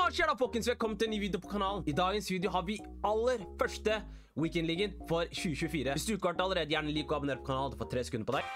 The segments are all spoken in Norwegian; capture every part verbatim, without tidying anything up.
Hva skjer da, folkens? Velkommen til en ny video på kanalen. I dagens video har vi aller første weekendligaen for tjue tjuefire. Hvis du ikke har det allerede, gjerne like og abonner på kanalen. Du får tre sekunder på deg.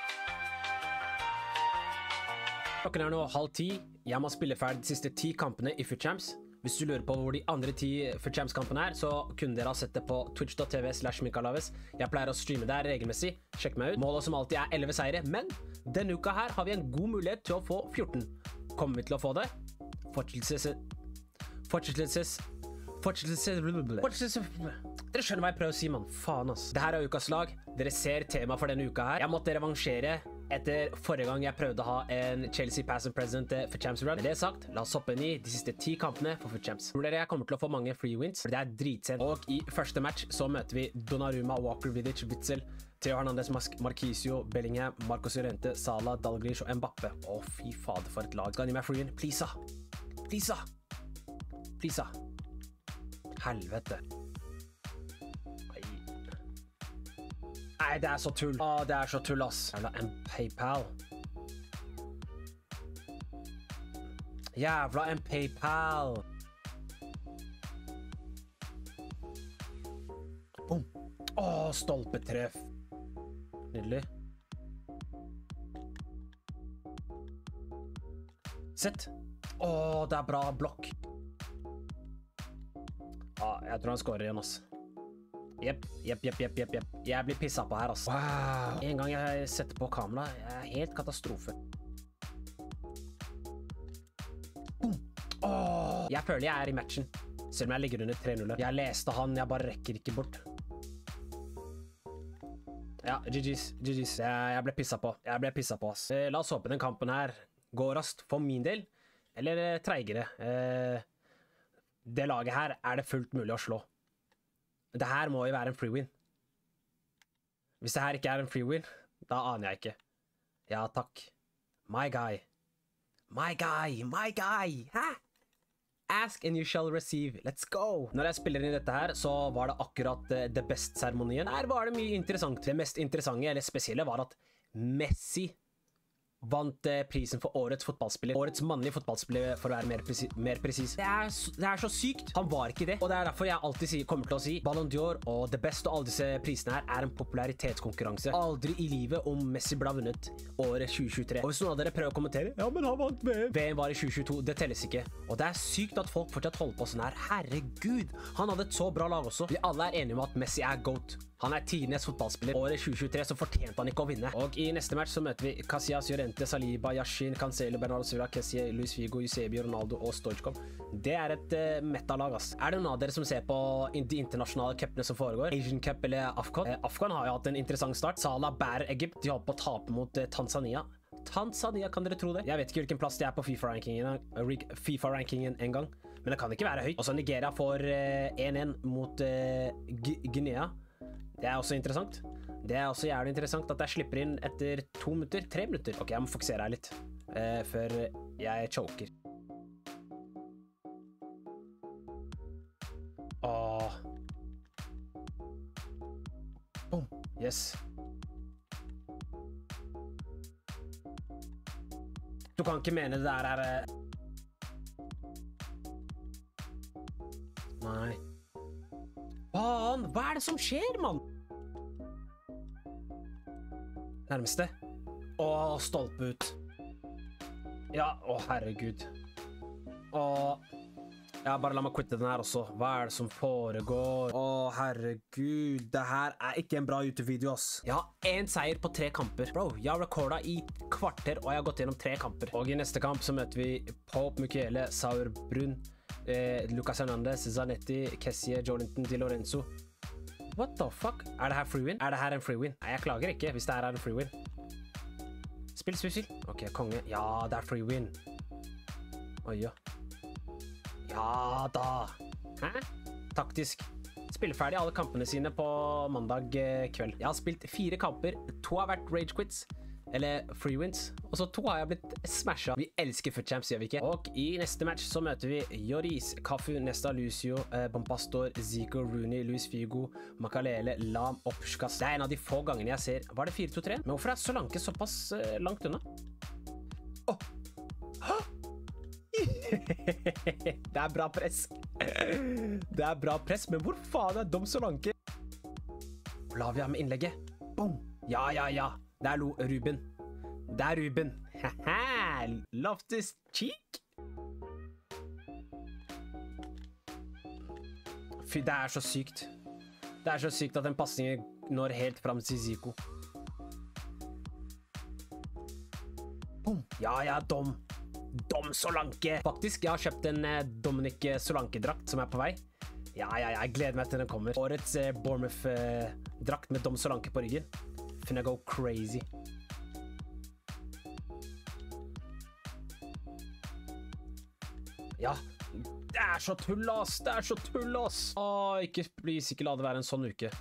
Klokken er nå halv ti. Jeg må spille ferdig de siste ti kampene i FUT Champs. Hvis du lurer på hvor de andre ti FUT Champs-kampene er, så kunne dere ha sett det på twitch dot tv slash Mikalaves. Jeg pleier å streame der regelmessig. Sjekk meg ut. Målet som alltid er elleve seire, men denne uka her har vi en god mulighet til å få fjorten. Kommer vi til å få det? Fortsettelses... Fortsettelses... Fortsettelses... Fortsettelses... Dere skjønner hva jeg prøver å si, mann. Faen, ass. Dette er ukas lag. Dere ser tema for denne uka her. Jeg måtte revansjere etter forrige gang jeg prøvde å ha en Chelsea Pass and Present FUT Champs run. Med det sagt, la oss hoppe inn i de siste ti kampene for FUT Champs. Tror dere jeg kommer til å få mange free wins? For det er dritsent. Og i første match så møter vi Donnarumma, Walker, Vidic, Witzel, Theo Hernandez, Marquisio, Bellingham, Marcos Llorente, Salah, Dalglish og Mbappe. Å, fy fader for et lag. Skal gi meg free win? Please, ah. Please, ah. Please, ah. Helvete. Nei, det er så tull. Å, det er så tull, ass. Jævla en PayPal. Jævla en PayPal. Boom. Å, stolpetreff. Nydelig. Sett. Å, det er bra blokk. Ja, jeg tror han skårer igjen, ass. Jepp, jepp, jepp, jepp, jepp, jepp. Jeg blir pisset på her, ass. Wow. En gang jeg setter på kamera, jeg er helt katastrofe. Boom. Åh. Jeg føler jeg er i matchen, selv om jeg ligger under tre null. Jeg leste han, jeg bare rekker ikke bort. Ja, G G's, G G's. Jeg, jeg ble pisset på, jeg ble pisset på, ass. Eh, la oss håpe den kampen her går raskt for min del, eller eh, treigere. Eh, det laget her er det fullt mulig å slå. Det her må jo være en free win. Hvis det her ikke er en free win, da aner jeg ikke. Ja, takk. My guy. My guy, my guy. Hæ? Ask and you shall receive. Let's go. Når jeg spiller inn i dette her, så var det akkurat uh, The Best-seremonien. Her var det mye interessant. Det mest interessante, eller spesielle, var at Messi vant eh, prisen for årets fotballspiller. Årets mannlige fotballspiller, for å være mer, presi mer presis. Det er, det er så sykt. Han var ikke det. Og det er derfor jeg alltid sier, kommer til å si Ballon d'Or og The Best og alle disse prisene her er en popularitetskonkurranse. Aldri i livet om Messi ble vunnet året tjue tjuetre. Og hvis noen av dere prøver å kommentere, ja, men han vant V M. V M var i tjue tjueto. Det telles ikke. Og det er sykt at folk fortsatt holder på sånn her. Herregud. Han hadde et så bra lag også. Vi alle er enige om at Messi er GOAT. Han er tidenes fotballspiller. Året tjue tjuetre så fortjente han ikke å vinne. Og i neste match så møter vi Casillas, Llorente, Saliba, Yashin, Cancelo, Bernardo Silva, Kessie, Luis Figo, Eusebio, Ronaldo og Stoichkov. Det er et uh, metalag, ass. Er det noen av dere som ser på de internasjonale cupene som foregår? Asian Cup eller Afcon? Eh, Afcon har jo hatt en interessant start. Salah bærer Egypt. De holdt på å tape mot uh, Tanzania. Tanzania, kan dere tro det? Jeg vet ikke hvilken plass de er på FIFA-rankingen FIFA-rankingen en gang, men det kan ikke være høyt. Også Nigeria får én én uh, mot uh, Guinea. Det er også interessant. Det er også jævlig interessant at jeg slipper inn etter to minutter, tre minutter. Ok, jeg må fokusere her litt, uh, før jeg choker. Åh. Boom. Yes. Du kan ikke mene det der er... Nei. Faen, hva er det som skjer, mann? Nærmeste. Åh, stolpe ut. Ja, å herregud. Åh. Ja, bare la meg quitte den her også. Hva er det som foregår? Åh, herregud. Det her er ikke en bra YouTube-video, ass. Jeg har en seier på tre kamper. Bro, jeg har rekordet i kvarter, og jeg har gått gjennom tre kamper. Og i neste kamp så møter vi Pope, Mukiele, Sauerbrunn, eh, Lucas Hernandez, Zanetti, Kessie, Jolinton, Di Lorenzo. What the fuck? Er det her free win? Er det her en free win? Nei, jeg klager ikke hvis det her er en free win. Spill, spill, spill. Ok, konge. Ja, det er free win. Oi, ja. Ja da. Hæ? Taktisk. Spiller ferdig alle kampene sine på mandag kveld. Jeg har spilt fire kamper. To har vært rage quits. Eller free wins. Og så to har jeg blitt smashet. Vi elsker FUT Champs, gjør vi ikke? Og i neste match så møter vi Lloris, Cafu, Nesta, Lucio, eh, Bompastor, Zico, Rooney, Luis Figo, Makalele, Lam og Puskás. Det er en av de få gangene jeg ser. Var det fire to tre? Men hvorfor er Solanke såpass eh, langt unna? Åh! Oh. Hæ? Det er bra press. Det er bra press, men hvor faen er Dom Solanke? Lavia med innlegget. Boom. Ja, ja, ja. Det er Lo Ruben. Det er Ruben. Haha, Loftus Cheek. Fy, det er så sykt. Det er så sykt at den passningen når helt frem til Zico. Boom. Ja, ja, Dom. Dom Solanke. Faktisk, jeg har kjøpt en eh, Dominic Solanke-drakt som er på vei. Ja, ja, ja, jeg gleder meg til den kommer. Årets eh, Bournemouth-drakt med Dom Solanke på ryggen. Finna go crazy. Ja, det er så tull, ass. Det er så tull, ass. Åh, ikke, please, ikke la det være en sånn uke.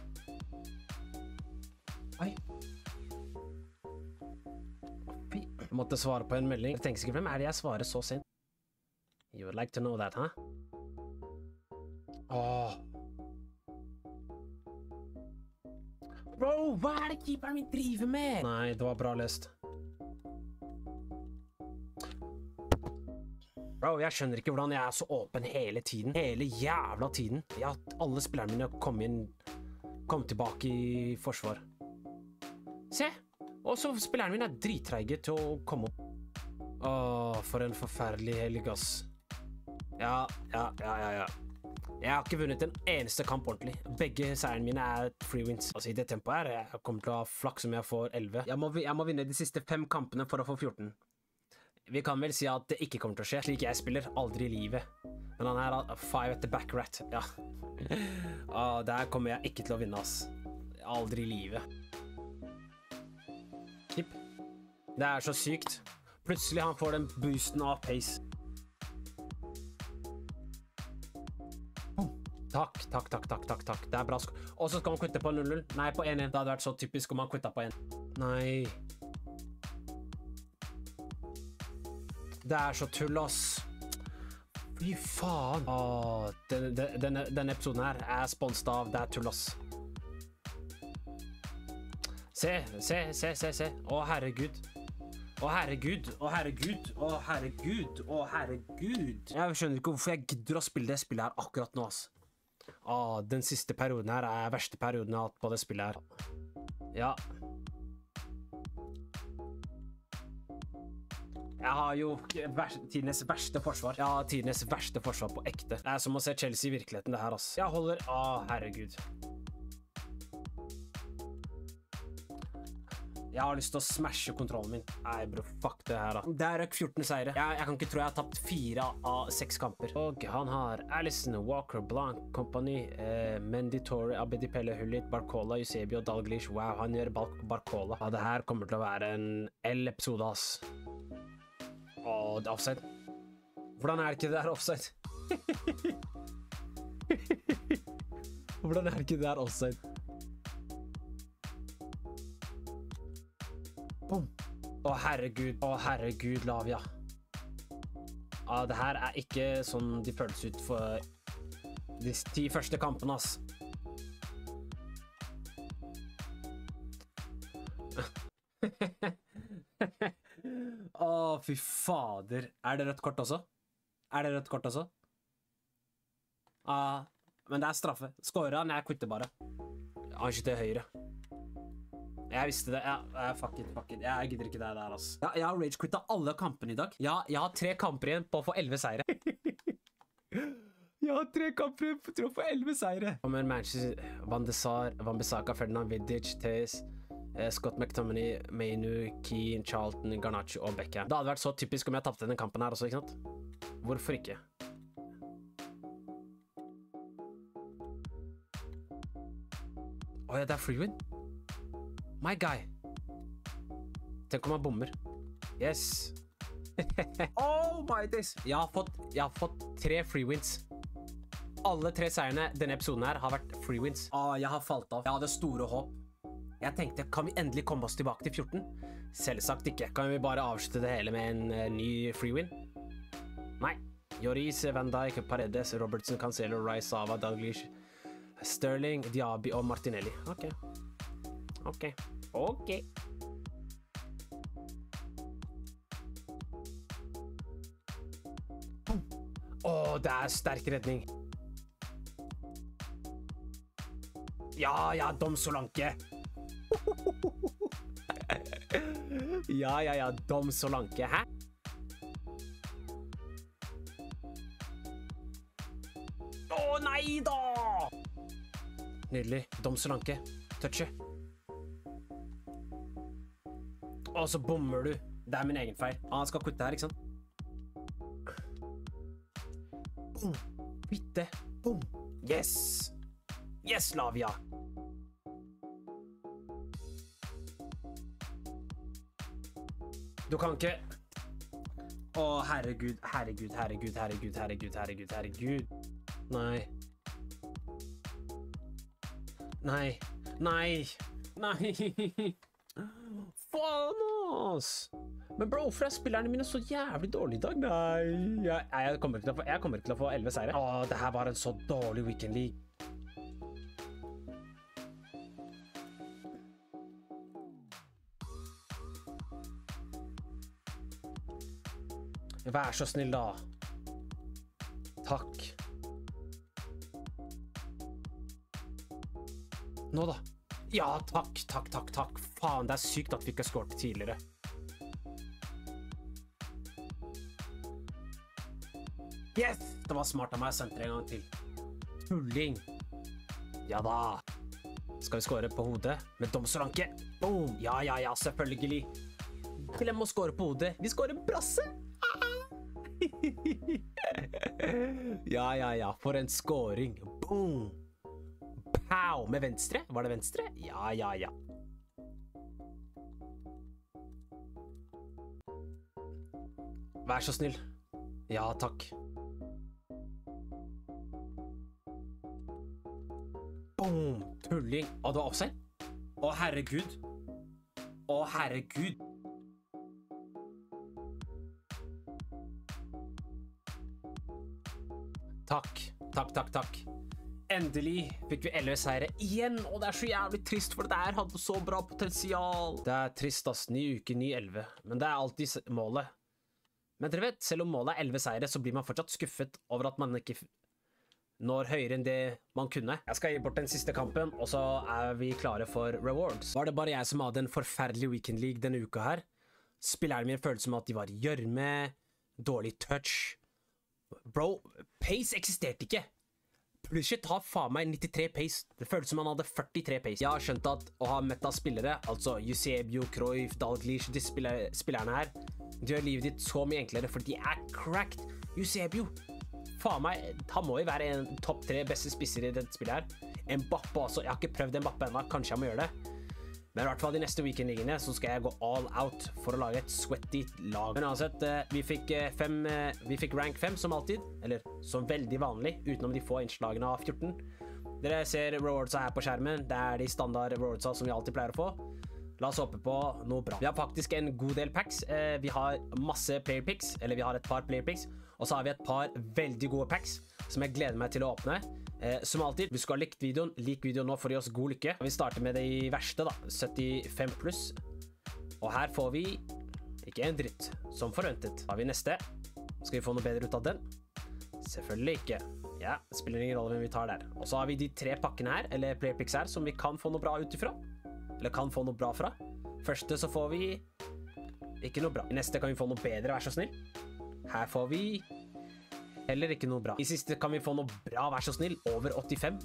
Oi. Jeg måtte svare på en melding. Jeg tenker sikkert, hvem er det jeg svarer så sent? You would like to know that, huh? Åh. Bro, hva er det keeperen min driver med? Nei, det var bra lest. Bro, jeg skjønner ikke hvordan jeg er så åpen hele tiden. Hele jævla tiden. Ja, alle spillerne mine kom inn, kom tilbake i forsvar. Se! Og så spillerne mine er drittreige til å komme opp. Åh, for en forferdelig helg, ass. Ja, ja, ja, ja, ja. Jeg har ikke vunnet en eneste kamp ordentlig. Begge seierne mine er free wins. Altså, i det tempoet her, jeg kommer til å ha flaks om jeg får elleve. Jeg må, jeg må vinne de siste fem kampene for å få fjorten. Vi kan vel si at det ikke kommer til å skje, slik jeg spiller aldri i livet. Men han er five at the back rat, ja. Åh, der kommer jeg ikke til å vinne, ass. Aldri i livet. Kipp. Det er så sykt. Plutselig han får den boosten av pace. Takk, takk, takk, takk, takk, takk. Det er bra. Og så skal han kutte på null null. Nei, på en en. Det hadde vært så typisk om han kuttet på en. Nei. Det er så tull, ass. Fy faen. Åh, denne, denne, denne episoden her er sponset av Det er tull, ass. Se, se, se, se, se. Å, herregud. Å, herregud. Å, herregud. Å, herregud. Å, herregud. Jeg skjønner ikke hvorfor jeg gidder å spille det spillet her akkurat nå, ass. Åh, den siste perioden her er verste perioden jeg har hatt på det spillet her. Ja. Jeg har jo tidenes verste forsvar. Ja, tidenes verste forsvar på ekte. Det er som å se Chelsea i virkeligheten, det her, ass. Jeg holder... Åh, herregud. Jeg har lyst til å smashe kontrollen min. Nei, bro, fuck det her, da. Det er røk fjorten seire. Jeg, jeg kan ikke tro jeg har tapt fire av seks kamper. Og han har Alisson, Walker, Blanc, Company, eh, Mendy, Torre, Abedi Pelle, Hullit, Barcola, Eusebio, Dalglish. Wow, han gjør Bar Barcola. Ja, det her kommer til å være en L-episode, ass. Åh, det er offside. Hvordan er det ikke det der offside? Hvordan er det ikke det der offside? Boom. Å, herregud. Å, herregud, Lavia. Ja, det her er ikke sånn de føles ut for de ti første kampene, ass. Å, fy fader. Er det rødt kort også? Er det rødt kort også? Ja, men det er straffe. Skårer han, jeg kutter bare. Han skyter høyre. Jeg visste det. Ja, fuck it, fuck it. Jeg gidder ikke det der, ass. Ja, jeg har rage-quittet alle kampene i dag. Ja, jeg har tre kamper igjen på å få elleve seire. Jeg har tre kamper igjen på å få elleve seire. Kommer Manchester, Van de Sar, Van Bissaka, Ferdinand Vidic, Tees, Scott McTominay, Mainu, Keane, Charlton, Garnacho og Beckham. Det hadde vært så typisk om jeg tappte den kampen her også, ikke sant? Hvorfor ikke? Åja, det er free win. My guy. Tenk om han bommer. Yes. Oh my days. Jeg har fått, jeg har fått tre free wins. Alle tre seierne denne episoden her har vært free wins. Ah, jeg har falt av. Jeg hadde store håp. Jeg tenkte, kan vi endelig komme oss tilbake til fjorten? Selvsagt ikke. Kan vi bare avslutte det hele med en uh, ny free win? Nei. Lloris, Van Dijk, Paredes, Robertson, Cancelo, Rice, Sava, Dalglish, Sterling, Diaby og Martinelli. Ok. Ok. Ok. Boom. Åh, det er sterk redning. Ja, ja, Dom Solanke. Ja, ja, ja, Dom Solanke. Hæ? Å, nei da! Nydelig. Dom Solanke. Touche. Og så bommer du. Det er min egen feil. Ah, han skal kutte her, ikke sant? Boom. Bitte. Boom. Yes. Yes, Lavia. Du kan ikke... Å, herregud, herregud, herregud, herregud, herregud, herregud, herregud. Nei. Nei. Nei. Nei. Faen, ass! Men bro, hvorfor er spillerne mine så jævlig dårlige i dag? Nei, jeg, jeg, kommer ikke til å få, jeg kommer ikke til å få elleve seire. Åh, det her var en så dårlig weekend league. Vær så snill da. Takk. Nå da. Ja, takk, takk, takk, takk. Faen, det er sykt at vi ikke har skåret tidligere. Yes! Det var smart av meg å sentre en gang til. Tulling. Ja da. Skal vi skåre på hodet med Dom Solanke? Boom! Ja, ja, ja, selvfølgelig. Glem å skåre på hodet. Vi skårer brasse! Ja, ja, ja. For en skåring. Boom! Pow! Med venstre? Var det venstre? Ja, ja, ja. Vær så snill. Ja, takk. Boom! Tulling. Å, det var offside? Å, herregud. Å, herregud. Takk. Takk, takk, takk. Endelig fikk vi elleve seire igjen, og det er så jævlig trist, for det der hadde så bra potensial. Det er trist, ass. Ny uke, ny elleve. Men det er alltid målet. Men dere vet, selv om målet er elleve seire, så blir man fortsatt skuffet over at man ikke når høyere enn det man kunne. Jeg skal gi bort den siste kampen, og så er vi klare for rewards. Var det bare jeg som hadde en forferdelig weekend league denne uka her? Spillerne mine følte som at de var i gjørme, dårlig touch. Bro, pace eksisterte ikke. Plushet har faen meg nittitre pace. Det føltes som han hadde førtitre pace. Jeg har skjønt at å ha meta-spillere, altså Eusebio, Cruyff, Dalglish, disse spiller spillerne her, de gjør livet ditt så mye enklere, for de er cracked. Eusebio, faen meg, han må jo være en topp tre beste spisser i dette spillet her. Mbappe også, jeg har ikke prøvd Mbappe ennå, kanskje jeg må gjøre det. Men i hvert fall de neste weekendligene så skal jeg gå all out for å lage et sweaty lag. Men uansett, vi fikk, fem, vi fikk rank fem som alltid, eller som veldig vanlig, utenom de få innslagene av fjorten. Dere ser rewardsa her på skjermen, det er de standard rewardsa som vi alltid pleier å få. La oss håpe på noe bra. Vi har faktisk en god del packs. Vi har masse player picks, eller vi har et par player picks, og så har vi et par veldig gode packs som jeg gleder meg til å åpne. Eh, som alltid, hvis du har likt videoen, lik videoen nå for å gi oss god lykke. Vi starter med det verste da, syttifem pluss. Og her får vi ikke en dritt, som forventet. Har vi neste. Skal vi få noe bedre ut av den? Selvfølgelig ikke. Ja, det spiller ingen rolle hvem vi tar der. Og så har vi de tre pakkene her, eller playpicks her, som vi kan få noe bra ut ifra. Eller kan få noe bra fra. Første så får vi ikke noe bra. I neste kan vi få noe bedre, vær så snill. Her får vi heller ikke noe bra. I siste kan vi få noe bra, vær så snill, over åttifem.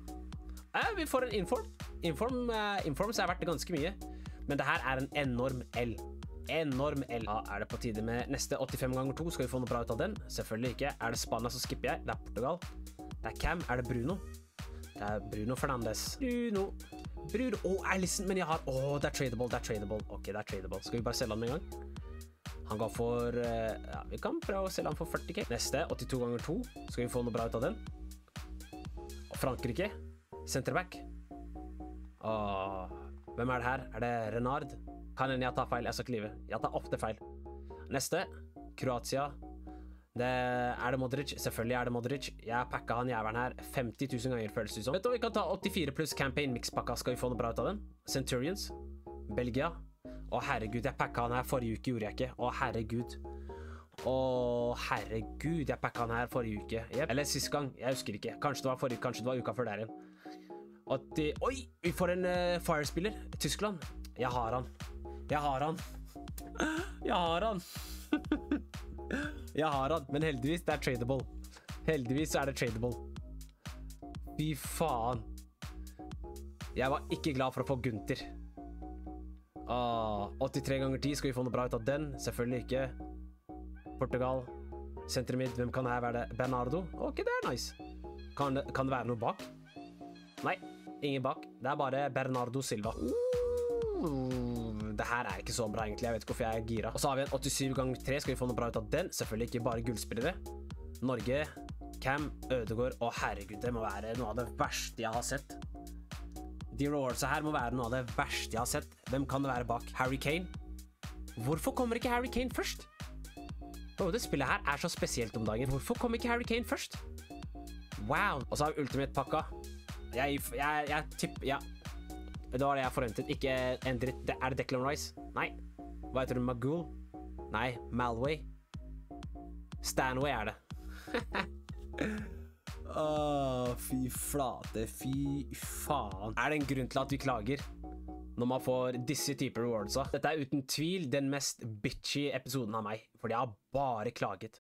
Eh, vi får en inform. Inform, uh, inform så er verdt det ganske mye. Men det her er en enorm L. Enorm L. Da er det på tide med neste åttifem ganger to. Skal vi få noe bra ut av den? Selvfølgelig ikke. Er det Spania så skipper jeg. Det er Portugal. Det er Cam. Er det Bruno? Det er Bruno Fernandes. Bruno. Bruno. Åh, oh, Alisson, men jeg har... Åh, oh, det er tradable, det er tradable. Ok, det er tradable. Skal vi bare selge han med en gang? Han går for, ja, vi kan prøve å selge han for førti K. Neste, åttito ganger to. Skal vi få noe bra ut av den? Og Frankrike. Centerback. Åh, hvem er det her? Er det Renard? Kan hende jeg tar feil, jeg skal ikke lyve. Jeg tar ofte feil. Neste, Kroatia. Det, er det Modric? Selvfølgelig er det Modric. Jeg pakket han jæveren her femti tusen ganger føles det som. Vet du, vi kan ta åttifire pluss campaign mix-pakka. Skal vi få noe bra ut av den? Centurions. Belgia. Å herregud, jeg pakket han her forrige uke, gjorde jeg ikke. Å herregud. Å, herregud, jeg pakket han her forrige uke. Yep. Eller sist gang, jeg husker ikke. Kanskje det var forrige, kanskje det var uka før der igjen. åtti... Oi, vi får en uh, Fire-spiller. Tyskland. Jeg har han. Jeg har han. Jeg har han. Jeg har han, men heldigvis det er tradable. Heldigvis så er det tradable. Fy faen. Jeg var ikke glad for å få Gunther. Ah, åttitre ganger ti, skal vi få noe bra ut av den? Selvfølgelig ikke. Portugal, senteret mitt, hvem kan her være det? Bernardo? Ok, det er nice. Kan det, kan det være noe bak? Nei, ingen bak. Det er bare Bernardo Silva. Uh, det her er ikke så bra egentlig, jeg vet ikke hvorfor jeg er gira. Og så har vi en åttisyv ganger tre, skal vi få noe bra ut av den? Selvfølgelig ikke bare gullspillere. Norge, Cam, Ødegaard, og herregud, det må være noe av det verste jeg har sett. De rewardsa her må være noe av det verste jeg har sett. Hvem kan det være bak? Harry Kane? Hvorfor kommer ikke Harry Kane først? Bro, det spillet her er så spesielt om dagen. Hvorfor kom ikke Harry Kane først? Wow. Og så har vi Ultimate-pakka. Jeg, jeg, jeg tipper, ja. Det var det jeg forventet. Ikke en dritt. Det, er det Declan Rice? Nei. Hva heter du? Magul? Nei. Malway? Stanway er det. Åh, fy flate. Fy faen. Er det en grunn til at vi klager når man får disse typer rewards? Dette er uten tvil den mest bitchy episoden av meg, fordi jeg har bare klaget.